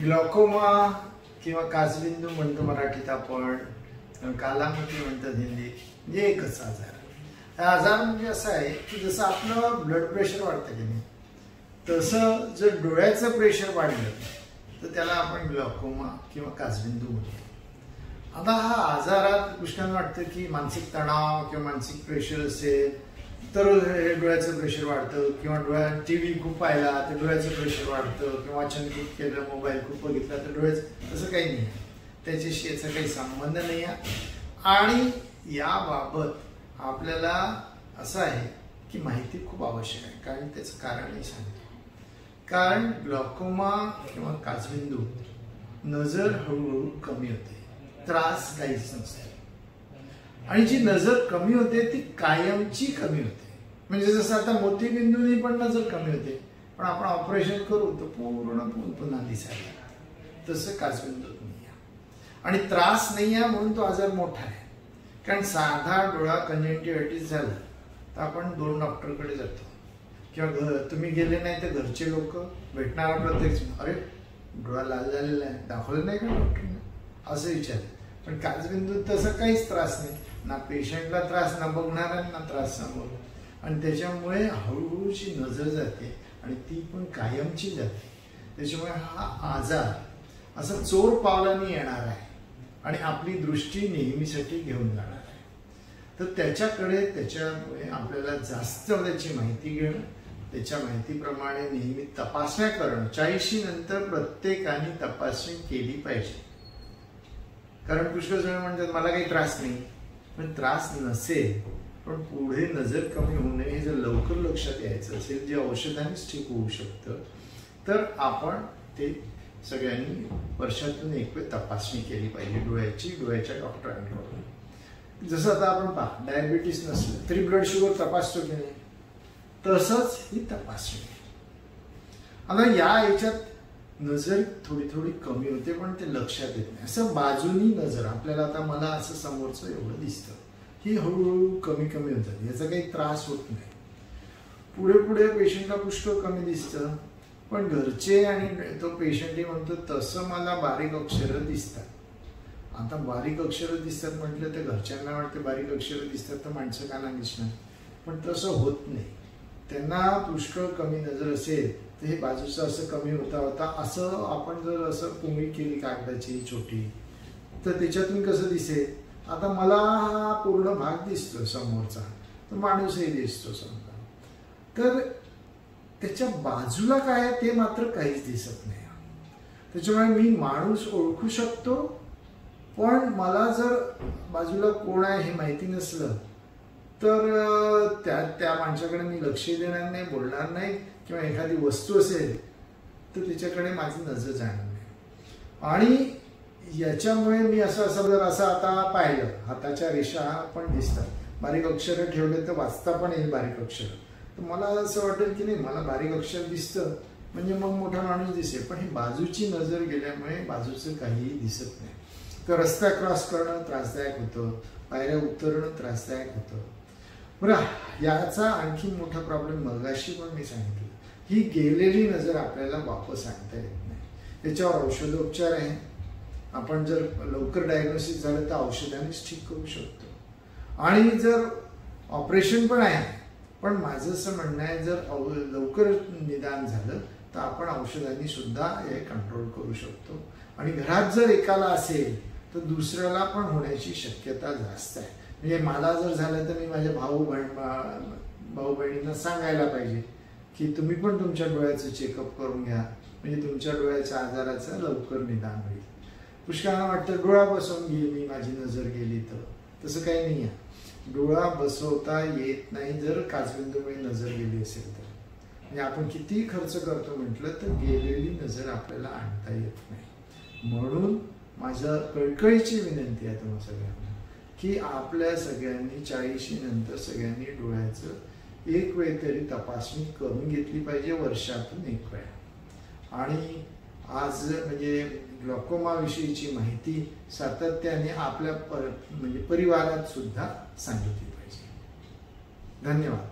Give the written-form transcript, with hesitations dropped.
Glaucoma किंवा काचबिंदू म्हणतो मराठीत आपण, कालामुखी म्हणतात हिंदीत, म्हणजे एकच आजार. हा आजार म्हणजे असा आहे की जसं आपलं ब्लड प्रेशर वाढतं की नाही, तसं जर डोळ्याचं प्रेशर वाढलं तर त्याला आपण ग्लॉकोमा किंवा काचबिंदू म्हणतो. आता हा आजारात पुष्कळांना वाटतं की मानसिक तणाव किंवा मानसिक प्रेशर असेल तर हे डोळ्याचं प्रेशर वाढतं, किंवा डोळ्यात टीव्ही खूप पाहिला तर डोळ्याचं प्रेशर वाढतं, किंवा वाचन खूप केलं, मोबाईल खूप बघितला तर डोळ्याचं, असं काही नाही. त्याच्याशी याचा काही संबंध नाही आहे. आणि याबाबत आपल्याला असं आहे की माहिती खूप आवश्यक आहे, कारण त्याचं कारणही सांगतो. कारण ग्लॉकोमा किंवा काचबिंदू नजर हळूहळू कमी होते, त्रास काहीच नसतो. आणि जी नजर कमी होते ती कायमची कमी होते. म्हणजे जसं आता मोतीबिंदूनी पण नजर कमी होते, पण आपण ऑपरेशन करू तर पूर्ण पुन्हा दिसायला, तसं काचबिंदूत नाही आहे. आणि त्रास नाही आहे म्हणून तो आजार मोठा आहे. कारण साधा डोळा कंजंक्टिव्हायटिस झालं तर आपण 2 डॉक्टरकडे जातो, किंवा तुम्ही गेले नाही तर घरचे लोक भेटणारा प्रत्येक, अरे डोळा लाल झालेला आहे, दाखवलं नाही का डॉक्टरने, असं विचारलं. पण काचबिंदूत तसं काहीच त्रास नाही, ना पेशंटला त्रास, ना बघणाऱ्यांना त्रास समोर. आणि त्याच्यामुळे हळूहळूची नजर जाते आणि ती पण कायमची जाते. त्याच्यामुळे हा आजार असा चोर पावलाने येणार आहे आणि आपली दृष्टी नेहमीसाठी घेऊन जाणार आहे. तर त्याच्यामुळे आपल्याला जास्त त्याची माहिती घेणं, त्याच्या माहितीप्रमाणे नेहमी तपासण्या करणं. 40 नंतर प्रत्येकाने तपासणी केली पाहिजे. कारण पुष्कळ जण म्हणतात मला काही त्रास नाही, पण त्रास नसेल पण पुढे नजर कमी होऊ नये, हे जर लवकर लक्षात यायचं असेल, जे औषधांनीच ठीक होऊ शकतं, तर आपण ते सगळ्यांनी वर्षातून एक वेळ तपासणी केली पाहिजे डोळ्याची, डोळ्याच्या डॉक्टरांकडून. जसं आता आपण पहा, डायबिटीस नसलं तरी ब्लड शुगर तपासतो की नाही, तसंच ही तपासणी. आता या याच्यात नजर थोडी थोडी कमी होते पण ते लक्षात येत नाही. असं बाजूनी नजर आपल्याला, आता मला असं समोरचं एवढं दिसतं, ही हळूहळू कमी कमी होतात, याचा काही त्रास होत नाही. पुढे पुढे पेशंटला पुष्कळ कमी दिसतं, पण घरचे आणि तो पेशंटही म्हणतो तसं मला बारीक अक्षरं दिसतात. आता बारीक अक्षरं दिसतात म्हटलं तर घरच्यांना वाटते बारीक अक्षरं दिसतात तर माणसं का नाही दिसणार, पण तसं होत नाही. त्यांना पुष्कळ कमी नजर असेल तर हे बाजूचं असं कमी होता होता, असं आपण जर असं पुंगी केली कागदाची छोटी तर त्याच्यातून कसं दिसेल. आता मला हा पूर्ण भाग दिसतो समोरचा, तर माणूसही दिसतो समजा, तर त्याच्या बाजूला काय आहे ते मात्र काहीच दिसत नाही. त्याच्यामुळे मी माणूस ओळखू शकतो, पण मला जर बाजूला कोण आहे हे माहिती नसलं तर त्या माणसाकडे मी लक्ष देणार नाही, बोलणार नाही, किंवा एखादी वस्तू असेल तर त्याच्याकडे माझी नजर जाणार नाही. आणि याच्यामुळे मी असं जर असं आता पाहिलं, हाताच्या रेषा पण दिसतात, बारीक अक्षर ठेवले तर वाचता पण येईल बारीक अक्षर, तर मला असं वाटेल की नाही मला बारीक अक्षर दिसतं म्हणजे मग मोठा माणूस दिसेल. पण ही बाजूची नजर गेल्यामुळे बाजूचं काहीही दिसत नाही. तर रस्ता क्रॉस करणं त्रासदायक होतं, पायऱ्या उतरणं त्रासदायक होतं. बरं, याचा आणखी मोठा प्रॉब्लेम मगाशी पण मी सांगितलं, ही गेलेली नजर आपल्याला वापस आणता येत नाही. त्याच्यावर औषधोपचार आहे. आपण जर लवकर डायग्नोसिस झालं तर औषधानेच ठीक करू शकतो. आणि जर ऑपरेशन पण आहे, पण माझं असं म्हणणं आहे जर लवकर निदान झालं तर आपण औषधांनी सुद्धा हे कंट्रोल करू शकतो. आणि घरात जर एकाला असेल तर दुसऱ्याला पण होण्याची शक्यता जास्त आहे. म्हणजे मला जर झालं तर मी माझ्या भाऊ बहिणींना सांगायला पाहिजे की तुम्ही पण तुमच्या डोळ्याचं चेकअप करून घ्या, म्हणजे तुमच्या डोळ्याच्या आजाराचं लवकर निदान होईल. पुष्कळांना वाटतं डोळा बसवून गेली माझी नजर गेली, तर तसं काही नाही आहे. डोळा बसवता येत नाही जर काचबिंदूमुळे नजर गेली असेल तर. म्हणजे आपण कितीही खर्च करतो म्हटलं तर गेलेली नजर आपल्याला आणता येत नाही. म्हणून माझं कळकळीची विनंती आहे तुम्हा सगळ्यांना की आपल्या सगळ्यांनी 40 नंतर सगळ्यांनी डोळ्याचं एक वेळ तरी तपासणी करून घेतली पाहिजे, वर्षातून एक वेळा. आणि आज म्हणजे ग्लॉकोमा विषयीची माहिती सातत्याने आपल्या म्हणजे परिवारात सुद्धा सांगितली पाहिजे. धन्यवाद.